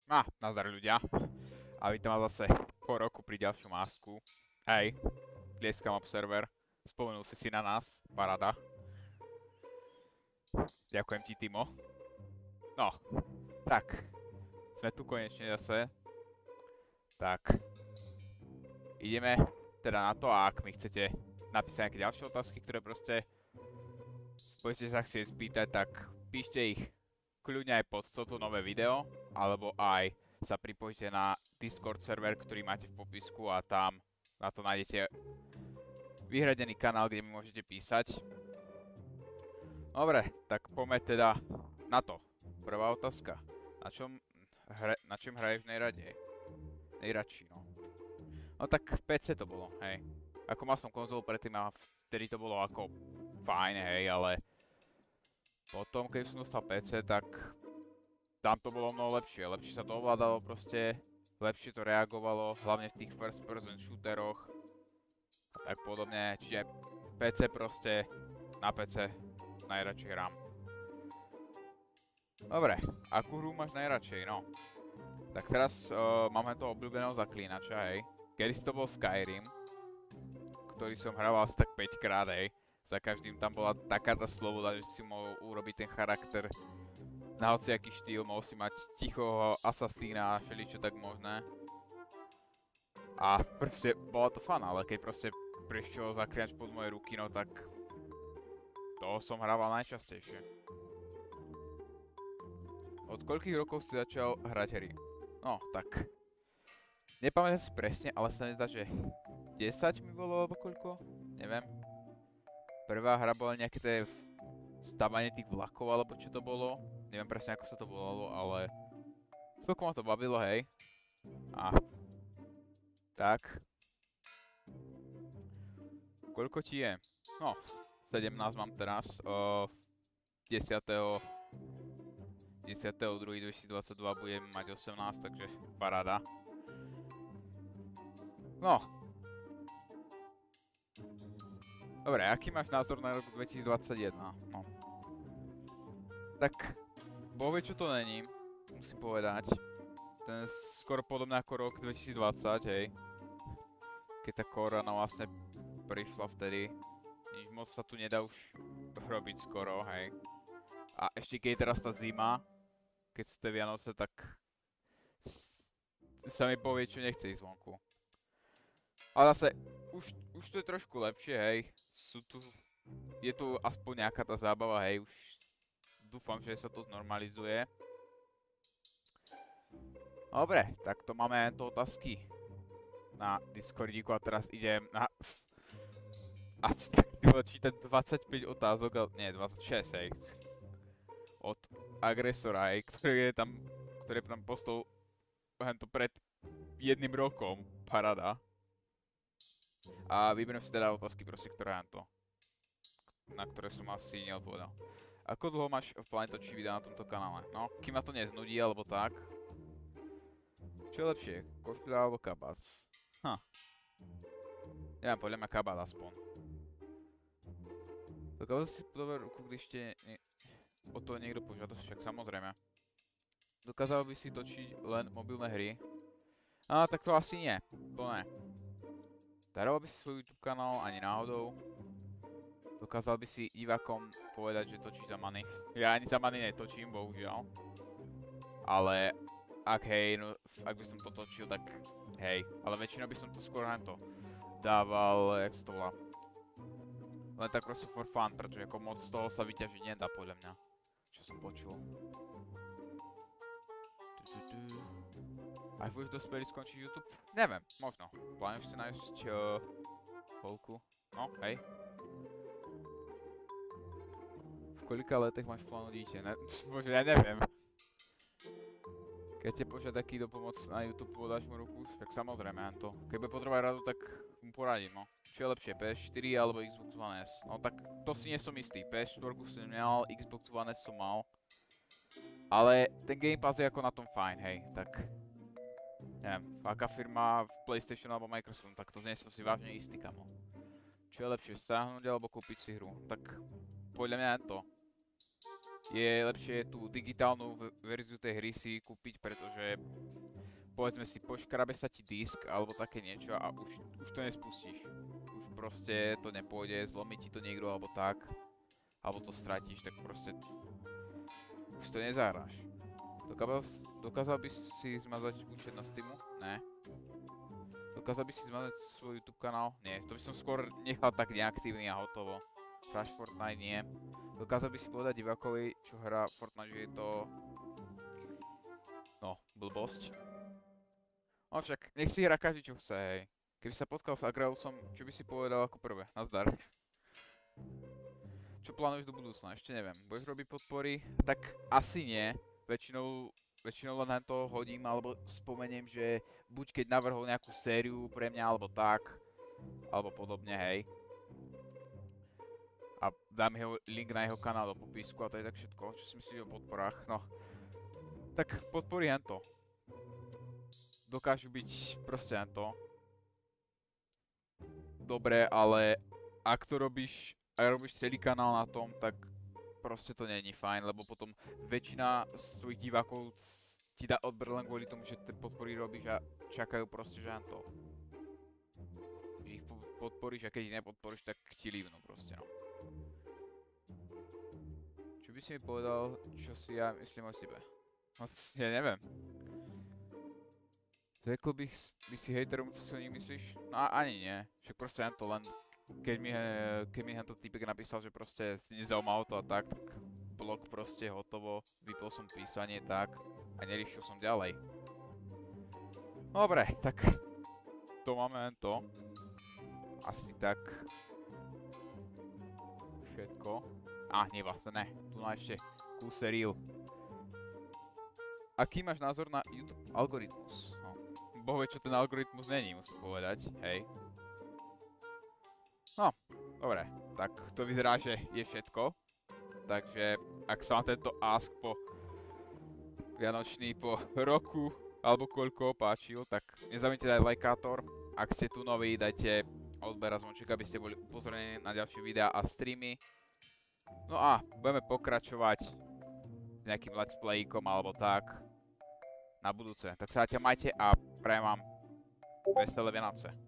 Nazdar ľudia. A vítam vás zase po roku pri ďalšiu masku. Hej, tlieskam Observer. Spomenul si na nás, paráda. Ďakujem ti, Timo. No, tak. Sme tu konečne zase. Tak. Ideme teda na to, a ak mi chcete napísať nejaké ďalšie otázky, ktoré proste budete sa chcieť spýtať, tak píšte ich kľudne aj pod toto nové video, alebo aj sa pripojte na Discord server, ktorý máte v popisku a tam na to nájdete vyhradený kanál, kde mi môžete písať. Dobre, tak poďme teda na to. Prvá otázka. Na čom hraješ najradšej, no? No tak v PC to bolo, hej. Ako mal som konzolu predtým a vtedy to bolo ako fajn, hej, ale potom, keď som dostal PC, tak tam to bolo mnoho lepšie. Lepšie sa to ovládalo proste, lepšie to reagovalo, hlavne v tých first person shooteroch a tak podobne. Čiže PC proste, na PC najradšej hrám. Dobre, akú hru máš najradšej, no? Tak teraz máme toho obľúbeného zaklínača, hej. Kedysi to bol Skyrim, ktorý som hral asi tak 5 krát, hej. Za každým tam bola taká tá sloboda, že si mohol urobiť ten charakter na hociaký štýl, mohol si mať tichého asasína a všeličo tak možné. A proste bolo to fun, ale keď proste prišiel zaklinač pod moje ruky, no tak toho som hrával najčastejšie. Od koľkých rokov si začal hrať hry? No, tak nepamätám si presne, ale sa mi zdá, že 10 mi bolo, alebo koľko? Neviem. Prvá hra bola nejaké té stavanie tých vlakov, alebo čo to bolo. Neviem presne, ako sa to volalo, ale celkom ma to bavilo, hej. A tak. Koľko ti je? No, 17 mám teraz. 10.2.2022 budem mať 18, takže paráda. No. Dobre, aký máš názor na rok 2021? No. Tak, boh vie, čo to není, musím povedať. Ten skoro podobný ako rok 2020, hej. Keď tá korona vlastne prišla vtedy. Nič moc sa tu nedá už robiť skoro, hej. A ešte keď je teraz tá zima, keď sú tie Vianoce, tak sa mi povie, čo nechce ísť zvonku. Ale zase, už to je trošku lepšie, hej. Je tu aspoň nejaká tá zábava, hej. Už dúfam, že sa to znormalizuje. Dobre, tak to máme to otázky na Discordiku a teraz idem na... tak ty budem čítať 25 otázok, ale nie, 26, hej. Od agresora, hej, ktorý tam postol to pred 1 rokom, paráda. A vyberiem si teda otázky proste, na ktoré som asi neodpovedal. Ako dlho máš v pláne točiť videa na tomto kanále? No, kým ma to neznudí, alebo tak. Čo je lepšie, košľa alebo kabát? Neviem, podľa mňa kabát aspoň. Dokázal si podovať ruku, když o to niekto požiada, však samozrejme. Dokázal by si točiť len mobilné hry? Tak to asi nie, to ne. Daroval by si svoj YouTube kanál ani náhodou? Dokázal by si divákom povedať, že točíš za money? Ja ani za money netočím, bohužiaľ. Ale ak by som to točil, tak hej. Ale väčšinou by som to skôr na to dával, jak sa to volá. Len tak proste for fun, pretože ako moc z toho sa vyťažiť nedá podľa mňa. Čo som počul. Až budeš dospelý skončiť YouTube? Neviem, možno. Plánuješ si nájsť holku? No, hej. V kolika letech máš plánu dieťa? Bože, ja neviem. Keď te požiada taký do pomoc na YouTube, podáš mu ruku? Tak samozrejme, to. Keď bude potrebovať radu, tak mu poradím, no. Čo je lepšie, PS4 alebo Xbox One S? No tak to si nie som istý. PS4 som nemal, Xbox One S som mal. Ale ten Game Pass je ako na tom fajn, hej, tak... Neviem, aká firma v PlayStation alebo Microsoft, tak to nie som si vážne istý, kamo. Čo je lepšie, stáhnuť alebo kúpiť si hru? Tak podľa mňa je to. je lepšie tú digitálnu verziu tej hry si kúpiť, pretože povedzme si, poškrabe sa ti disk alebo také niečo a už to nespustíš. Už proste to nepôjde, zlomí ti to niekto alebo tak, alebo to stratíš, tak proste už to nezahráš. Dokázal by si zmazať účet na Steamu? Ne. Dokázal by si zmazať svoj YouTube kanál? Nie, to by som skôr nechal tak neaktívny a hotovo. Crash Fortnite nie. Dokázal by si povedať divákovi, čo hrá Fortnite, že je to... No, blbosť. No však, nech si hrá každý čo chce, hej. Keby sa potkal s Agrausom, čo by si povedal ako prvé? Nazdar. Čo plánuješ do budúcna? Ešte neviem. Budeš robiť podpory? Tak asi nie. Väčšinou len na to hodím, alebo spomeniem, že buď keď navrhol nejakú sériu pre mňa, alebo tak, alebo podobne, hej. A dám jeho link na jeho kanál do popisku a to je tak všetko, čo si myslíš o podporách, no. Tak podpory hento. Dokážu byť proste hento. Dobre, ale ak to robíš, celý kanál na tom, tak proste to není fajn, lebo potom väčšina svojich divákov ti dá odber len kvôli tomu, že tie podpory robíš a čakajú proste, že hento. Že ich podporíš a keď ich nepodporíš, tak ti líbnú proste, no. Čo by si mi povedal, čo si ja myslím o sebe? No, ja neviem. Řekl by si hejterom, co si o nich myslíš? No ani nie. Však proste hento len, keď mi hento týpek napísal, že proste si nezaujímalo to a tak blog proste hotovo, vypol som písanie tak a neriešil som ďalej. Dobre, tak to máme hento. Asi tak všetko. Nie, vlastne ne. Tu má ešte kúse reel. Aký máš názor na YouTube algoritmus? Boh vie, čo ten algoritmus není, musím povedať, hej. No, dobre, tak to vyzerá, že je všetko. Takže, ak sa vám tento ask po vianočný, po roku, alebo koľko páčil, tak nezaujmite dať lajkátor. Ak ste tu noví, dajte odber a zvonček, aby ste boli upozornení na ďalšie videá a streamy. No a budeme pokračovať s nejakým let's playkom alebo tak na budúce. Tak sa majte a prajem vám veselé Vianoce.